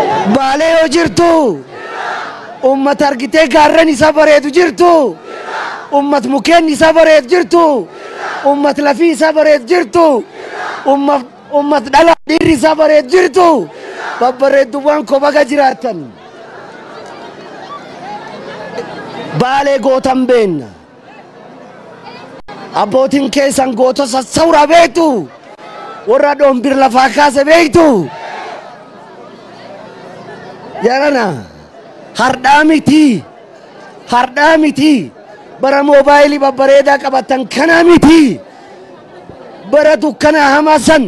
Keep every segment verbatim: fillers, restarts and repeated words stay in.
Baalee yoo jirtu ummat argitee gaarren isa bareedu jirtu ummat mukeen isa bareedu jirtu ummat lafii isa bareedu jirtu ummat ummat dhala dhiirri isa bareedu jirtu babbareedduwwan ko baga jiraatan Baalee gootan beenna abbootiin keessan gootota saura beektu warra dhombir lafaa kaase beektu Yarana hardhaa miti hardhaa miti bara moobaayilii babbareedaa qabatan kana miti bara dukkana hamasan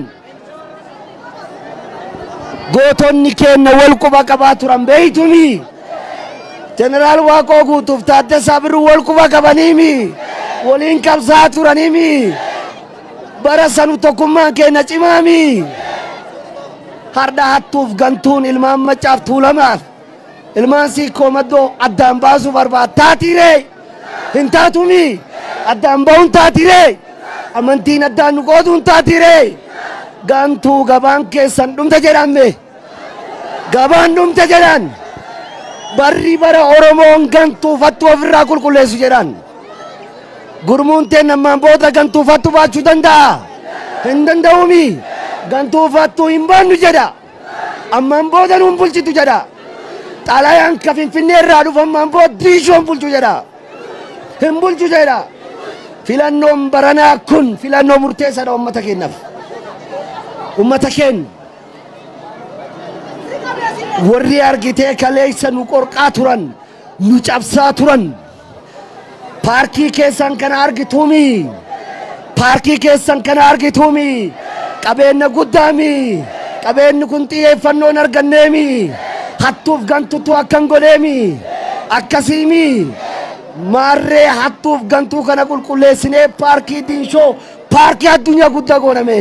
gootonni kenna wal quba qabaa turan beeytumi Jeneraal Waaqoo guutuuf Taaddasaa Birruu wal quba qabaniimi waliin qabsaa turaniimi bara sanu tokkummaan kenna cimaami hardhaa hattuuf gantuun ilmaan macaaf tuulamaaf ilmaan siikoo maddoo addaan baasuu barbaad taatiiree hin taatumi addaan ba'uun taatiiree amantiin addaan nu qooduun taatiiree gantuu gabaan keessan dhumte jedhamme gabaan dhumte jedhan barri bara Oromoon gantuufattu ofirraa qulqulleessu jedhan gurmuun teen ammaan booda gantuufattu baachuu danda'a hin danda'umi gantuufattu hin baannu jedha ammaan booda nuun bulchitu jedha xalayaan ka Finfinnee irraa dhufu ammaan booda diishoon bulchu jedha hin bulchu jedha filannoon baranaa kun filannoo murteessaadha ummata keenyaaf ummata keenya warri argitee kaleessa nu qorqaa turan nu cabsaa turan paarkii keessan kana argituumi paarkii keessan kana argituumi qabeenya guddaami qabeenyi kun xiyyeeffannoon arganneemi hattuuf gantutu akkan godheemi akkasiimi maarree hattuuf gantuu kana qulqulleessinee paarkii diinshoo paarkii addunyaa guddaa gooname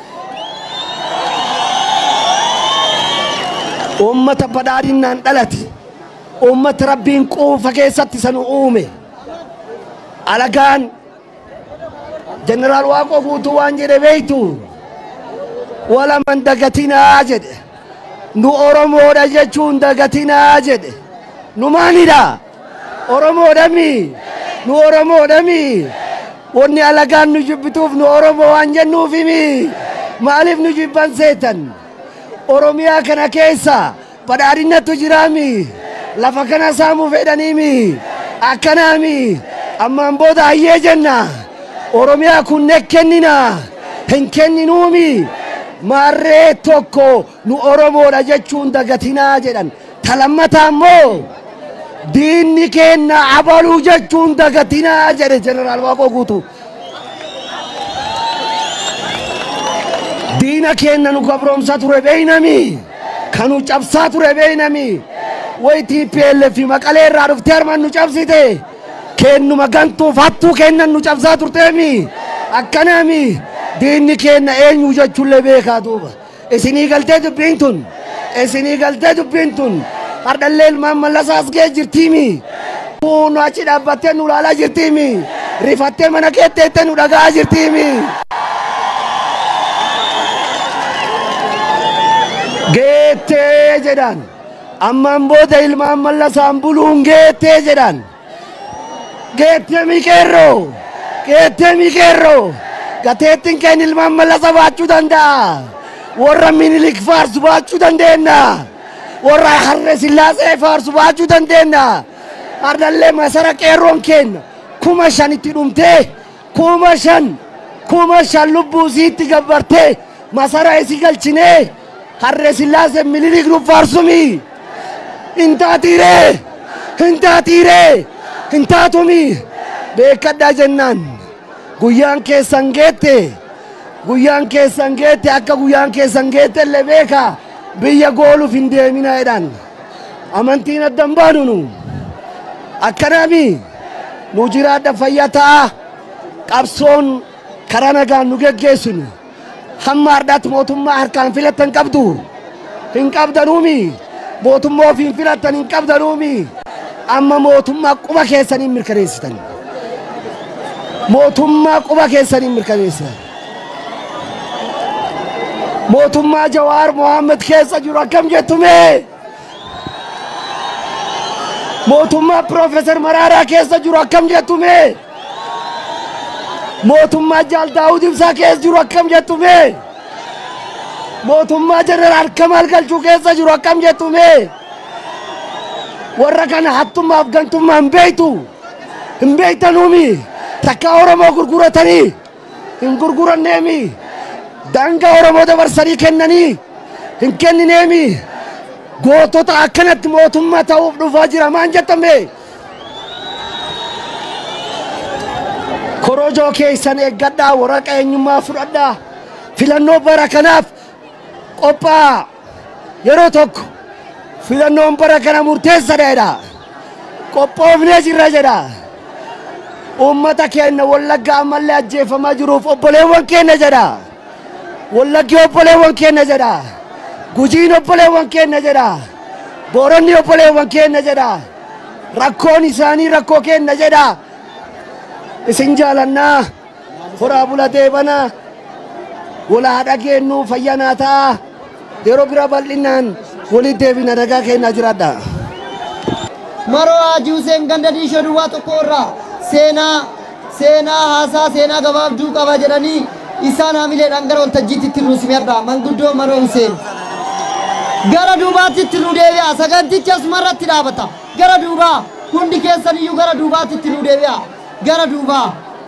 ummata badhaadhinaan dhalate ummata rabbiin quufa keessatti sanu uume alagaan Jeneraal Waaqoo guutuu waan jedhe beeytu wala man dagatinaa jedhe nu Oromoodha jechuun dagatinaa jedhe nu maanidha Oromoodhami nu Oromoodhami wanni alagaan nu jibbituuf nu Oromoo waan jennuufimi maaliif nu jibban seetan Oromiyaa kana keessa badhaadhinatu jiraami lafa kana saamuu fedhaniimi akkanaami ammaan booda hayyee jenna Oromiyaa kun nekkennina hin kenninuumi maarree tokko nu Oromoodha jechuun dagatinaa jedhan talammataa immoo diinni keenna abaluu jechuun dagatinaa jedhe Jeneraal Waaqoo guutuu diina keenna nu gabroomsa ture beeynami kanu cabsaa ture beeynami way T P L F maqalee irraa dhuftee harman nu cabsite kennuma gantuuf hattuu kennan nu cabsaa turteemi akkanami diinni keenna eenyu jechuullee beekaa duuba isinii galtee dubbiin tun isinii galtee dubbiin tun hardhallee ilmaan mallasaas gee jirtiimi kun achi dhaabbattee nu laalaa jirtiimi rifattee mana keetteettee nu dhagaa jirtiimi geettee jedhan ammaan booda ilmaan mallasaan buluun geettee jedhan geettee miqeerroo geettee miqeerroo gateettiin keen ilmaan mallasa baachuu danda'a warra Minilik faarsu baachuu dandeenya warra Harre Sillaasee faarsu baachuu dandeenya hardhallee masara qeerroon keenya kuma shanitti dhumtee kuma shan kuma shan lubbuu isiitti gabbartee masara isi galchinee Harre Sillaasee Minilik nu faarsumi hin taatiiree hin taatiiree hin taatumi beekadhaa jennaan guyyaan keessan geette guyyaan keessan geette akka guyyaan keessan geette illee beeka biyya gooluuf hin deemina jedhan amantiin addan baanu nu akkanami nu jiraadha fayyaa ta'a qabsoon karaa nagaan nu geggeessinu hamma har'aatti mootummaa harkaan filattan qabdu hin qabdanuumi mootummaa ofiin filattan hin qabdanuumi amma mootummaa quba keessaniin mirkaneessitan mootummaa quba keessaniin mirkaneessitan mootummaa Jawaar Mohammed keessa jiru akkam jettume mootummaa Profeesar Maraaraa keessa jiru akkam jettu mee? mootummaa Jaal Daawud Ibsaa keessa jiru akkam jettu mee? mootummaa Jeneraal Kamaal Galchuu keessa jiru akkam jettu mee? warra kana hattummaaf gantummaa hin beektu hin beektanuumi takka Oromoo gurguratanii hin gurguranneemi daangaa Oromoo dabarsanii kennanii hin kennineemi gootota akkanatti mootummaa ta'uuf dhufaa jira maan jettame korojoo keessan eeggadhaa waraqaa eenyummaa fudhadhaa filannoo bara kanaaf qophaa'a yeroo tokko filannoon bara kana murteessaadha qophoofnee jirra jedha ummata keenya Wallagga ammallee ajjeefamaa jiruuf obboleewwan keenya jedha Wallaggi obboleewwan keenya jedha Gujiin obboleewwan keenya jedha Booronni obboleewwan keenya jedha rakkoon isaanii rakkoo keenya jedha isin jaalannaa horaa bulatee bana walaa dhageennu fayyanaa ta'a yeroo bira bal'inaan waliin deebina nagaa keenya jiraadha. Maroo Haji Hussein ganda diishoo duwwaa tokko irraa seenaa seenaa haasaa seenaa gabaabduu qaba jedhanii isaan haamileedhaan gara waltajjiitti nu simadha manguddoo Maroo Hussein gara duubaatti nu deebi'a sagantichi asumarratti dhaabata gara duubaa hundi keessaniyyuu gara duubaatti nu deebi'a gara duubaa.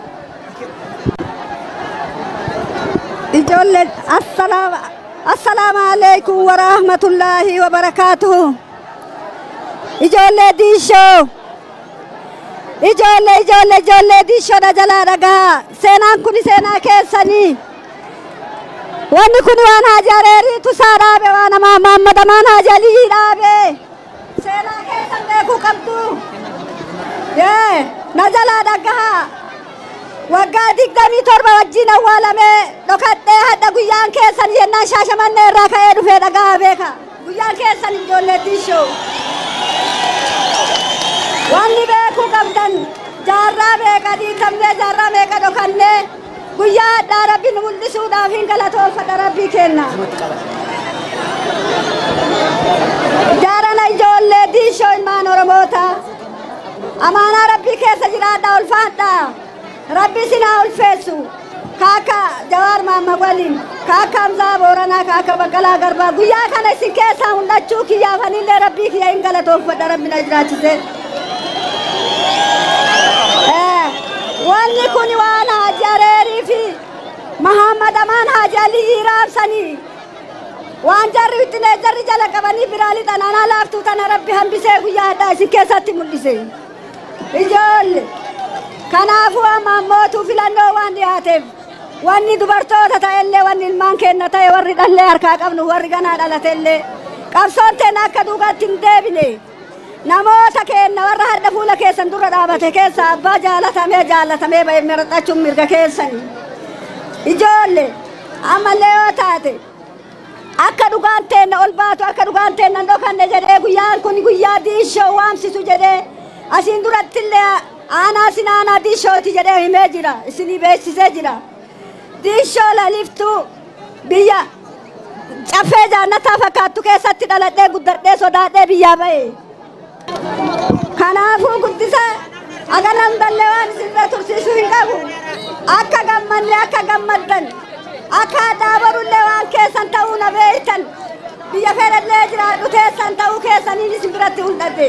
Ijoollee assalaama assalamu alaikum wa rahmatullahi wa barakatuh. Ijoollee diishoo ijoollee ijoollee ijoollee diishoo jalaa dhagaa seenaan kun seenaa keessanii wanni kun waan Haji Areeriitu isaa dhaabe waan Mahammad Amaan Haji Alii dhaabe seenaa keessan beekuu qabdu yee na jalaa dhagaa waggaa digdamii torba wajjin awwaalamee dhokadhee hadda guyyaan keessan yennaan Shaashamannee irraa ka'ee dhufee dhagaa beeka guyyaan keessan ijoollee diishoo wanni beekuu qabdan jaarraa beeka dhiitamnee jaarraa meeqa dhokannee guyyaa addaa Rabbi nu mul'isuudhaaf hin galatoonfadha Rabbii kenna jaarana ijoollee diishoo ilmaan Oromoota amaanaa Rabbii keessa jiraadhaa ulfaadhaa Rabbi sinaa ulfeessu kaaka Jawaar Maamma waliin kaaka Hamzaa Booranaa kaaka Baqqalaa Garbaa guyyaa kana isin keessaa hundachuu kiyyaafaniillee Rabbii kiyya hin galatoonfadha Rabbi na jiraachise wanni kun waan Haji Areerii fi Mahammad Amaan Haji Alii raabsanii waan jarri wixinee jarri jala qabanii biraali xanaanaa laaftuu tana Rabbi hambisee guyyaa addaa isin keessatti mul'ise ijoollee kanaafuu ammammootuu filannoo waan dhiyaateef wanni dubartoota ta'ellee wanni ilmaan kenna ta'e warri dhallee harkaa qabnu warri ganaa dhalateellee qabsoon teena akka duugaatti hin deebine namoota kenna warra hadda fuula keessan dura dhaabate keessa abbaa jaalatamee jaalatamee ba'e maraxachuun mirga keessanii ijoollee ammallee yoo taate akka dhugaan teenna ol baatu akka dhugaan teenna dhokanne jedhee guyyaan kun guyyaa diishoo waamsisu jedhee asiin durattillee aanaa sinaanaa diishooti jedhee himee jira isinii beeksisee jira diishoo laliftuu biyya caffee jaannataa fakkaattu keessatti dhaladhee guddadhee sodaadhee biyyaa ba'e kanaafuu guddisa aganam dallee waan isinirra tursiisuu hin qabu akka gammanne akka gammaddan akka dhaabarullee waan keessan ta'uu na beektan biyya fedhallee jiraadhu teessan ta'uu keessaniin isin biratti hundhadhe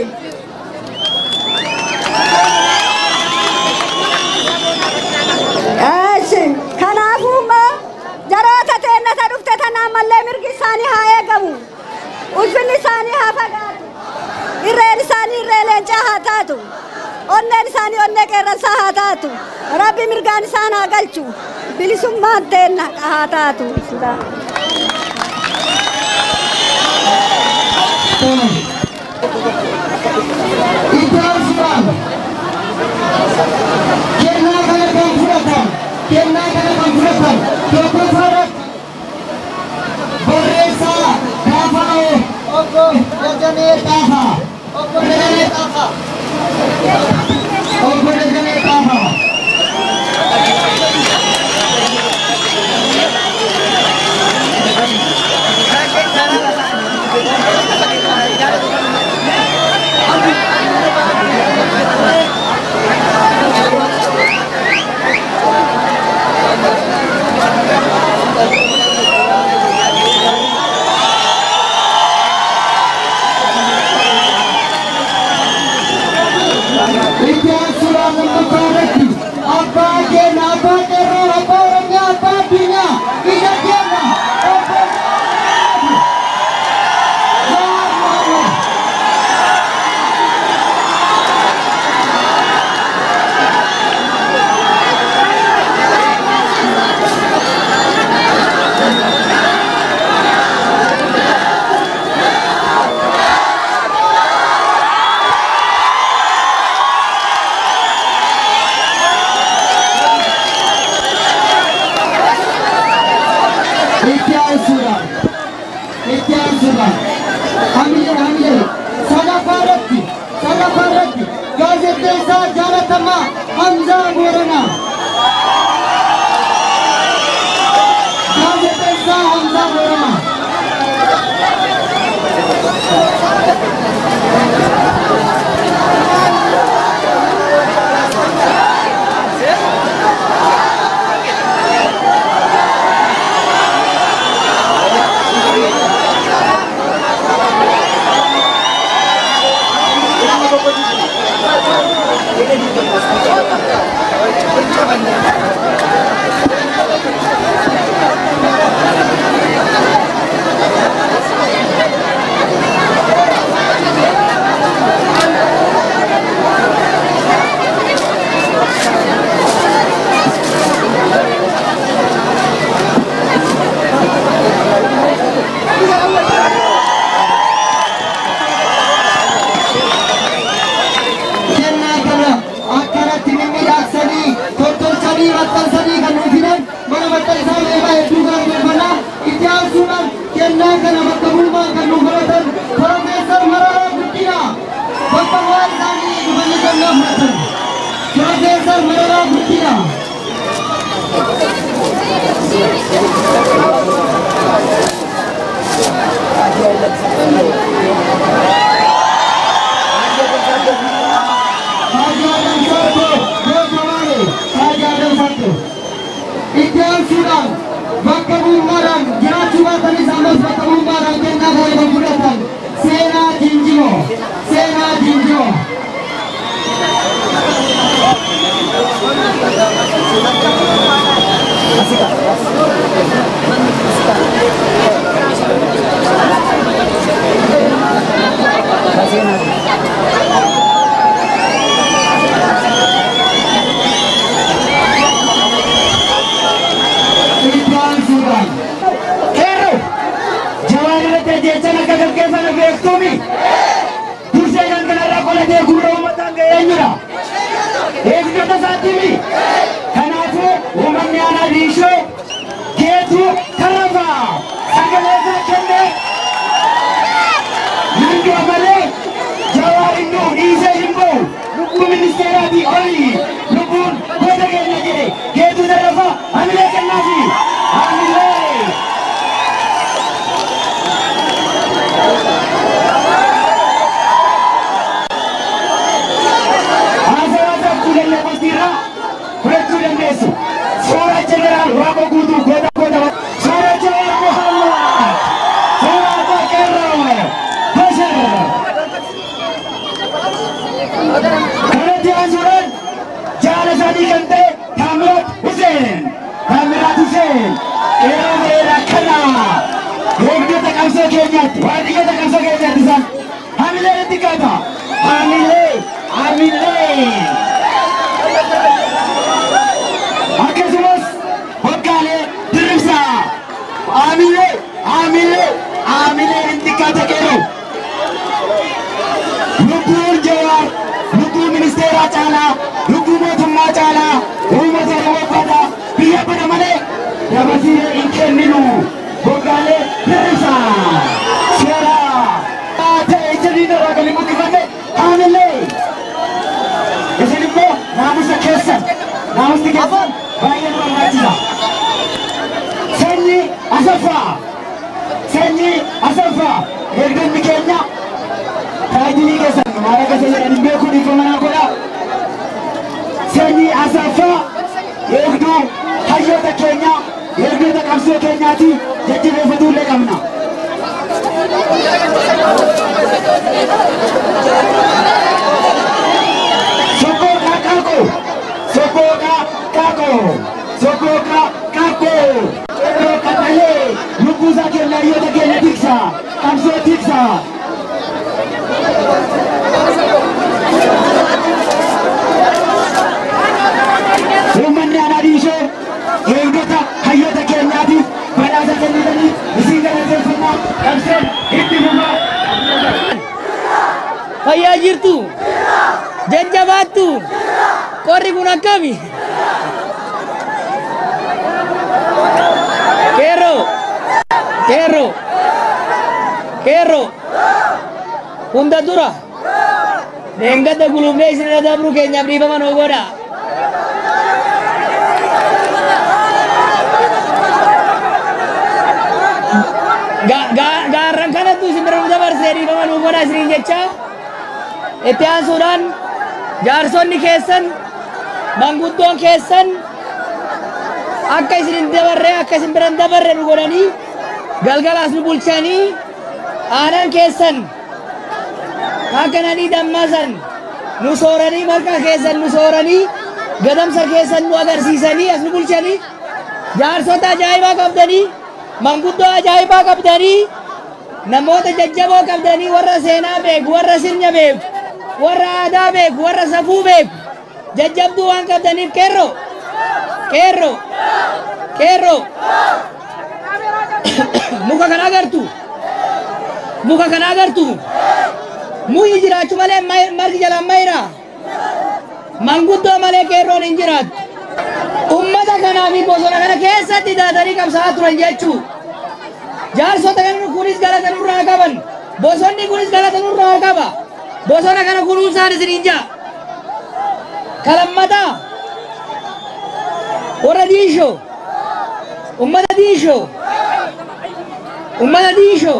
kanaafuu immoo jaroota teennata dhufte tanaan mallee mirgi isaanii haa eegamu ulfinni isaanii haa fagaatu irreen isaanii irree leencaa haa taatu onneen isaanii onnee qeerransaa haa taatu Rabbi mirgaan isaan haa galchu bilisummaan teenna haa taatu Kenna kana kan fudhatan tokko fara Borreessa Gaafao Obbo Dajanee Taaha Obbo Dajanee Taaha Obbo Dajanee Taaha jirra. Hamilee hamilee sadafaarratti sadafaarratti gaazexeessaa jaalatamaa Hamzaa Booranaa. Gaazexeessaa Hamzaa Booranaa. Fayyaa jirtu jajjabaattu qorri kun akkami Kero Kero Kero. Hunda dura. Dengat de gulumne isin ada bru kenya beri paman ogoda. Ga ga ga rangkana tu isin beru dabar seri paman ogoda sering jecha. Etian sudan jarson ni kesan mangudon kesan. Akka isin dabar re akka isin beran dabar re ogoda ni. Galgal asnu bulchani anan kesan. Hakanani dammasan nu soorani marka keessan nu soorani gadamsa keessan nu agarsiisanii as nu bulchanii jaarsota ajaa'ibaa qabdanii manguddoo ajaa'ibaa qabdanii namoota jajjaboo qabdanii warra seenaa beeku warra sirna beeku warra aadaa beeku warra safuu beeku jajjabduu waan qabdaniif keerroo keerroo keerroo muka kana agartu muka kana agartu Muyi jiraachu malee margi jalaan mayra manguddoo malee keerroon hin jiraatu ummata kanaafi bosona kana keessatti daatanii qabsaa'aa turan jechuu jaarsota kana kunis galata nurraa qaban bosonni kunis galata nurraa qaba bosona kana kunuunsaan isin hin jaa kalammataa warra diishoo ummata diishoo ummata diishoo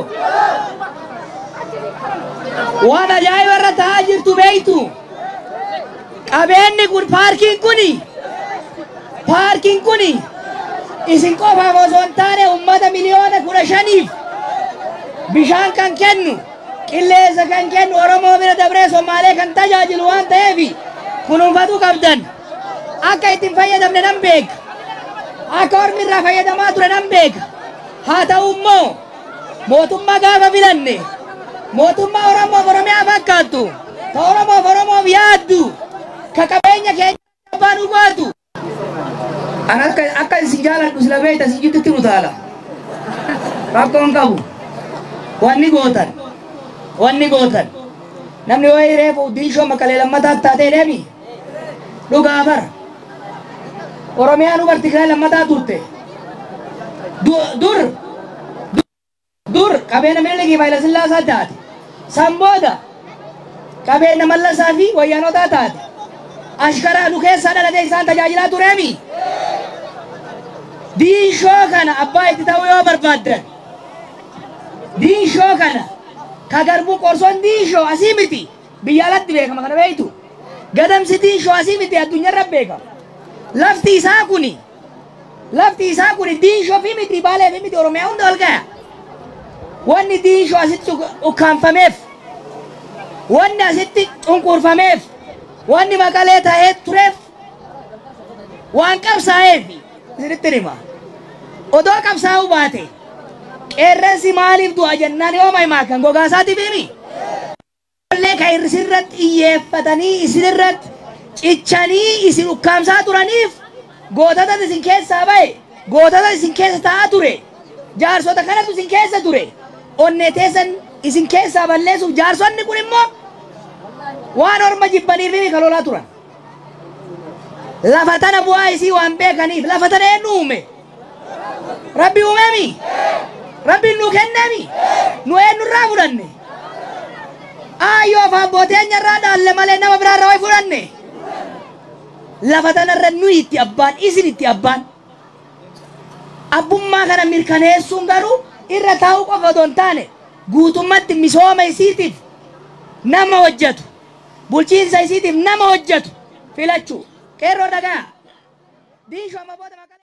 waan ajaa'iba irra ta'aa jirtu beektu qabeenyi kun paarkiin kuni paarkiin kuni isin qofaaf osoo hin taane ummata miliyoona kudha shaniif bishaan kan kennu qilleensa kan kennu oromoo bira dabree somaalee kan tajaajilu waan ta'eef kunuunfachuu qabdan akka ittiin fayyadamne nan beeka akka ormi irraa fayyadamaa ture nan beeka haa ta'u immoo mootummaa gaafa filanne mootummaa Oromoo Oromiyaa fakkaattu ka Oromoo Oromoof yaaddu ka qabeenya keenya abbaan ugaatu an akka akka isin jaaladhu sila beekta isin jidduutti nu taala rakkoon qabu wanni gootan wanni gootan namni wayii reefu diishoo makalee lammataa taatee deemi dhugaa bara Oromiyaa nu bartikiree lammataa turte dur dur qabeenya Minilikii Hayila Sillaasaa taate Samboda qabeenya Mallasaa fi wayyaanotaa taate ashkaraa nu keessaa dhalatee isaan tajaajilaa tureemi diishoo kana abbaa itti ta'uu yoo barbaaddan diishoo kana ka garbuu qorsoon diishoo asii miti biyya alatti beekama kana beektu gadamsi diishoo asii miti addunyaarra beekama lafti isaa kuni lafti isaa kuni diishoo fi miti baalee fi miti Oromiyaa hunda ol gaya wanni diishoo asitti ukkaanfameef wanni asitti cunqurfameef wanni maqalee ta'ee tureef waan qabsaa'eef isinitti hima odoo qabsaa'uu baate qeerransi maaliif du'a jennaan yoo mahimaa kan gogaasaatiif himi illee ka isinirratti xiyyeeffatanii isinirratti cichanii isin ukkaamsaa turaniif gootota isin keessaa ba'e gootota isin keessa ta'aa ture jaarsota kanatu isin keessa ture onne teessan isin keessaa balleessuuf jaarsonni kun immoo waan orma jibbaniif fi kalolaa turan lafa tana bu'aa isii waan beekaniif lafa tana eenyu uume rabbi uumemi rabbi nu kennemi nu eenyu irraa fudhanne ayyoo fi abbooteenya irraa dhaalle malee nama biraa irraa way fudhanne lafa tanarra nu itti abbaan isin itti abbaan abbummaa kana mirkaneessuun garuu irra taa'uu qofa otoo hin taane guutummatti misooma isiitiif nama hojjetu bulchiinsa isiitiif nama hojjetu filachuu qeerroo dhagaa diishoo amma booda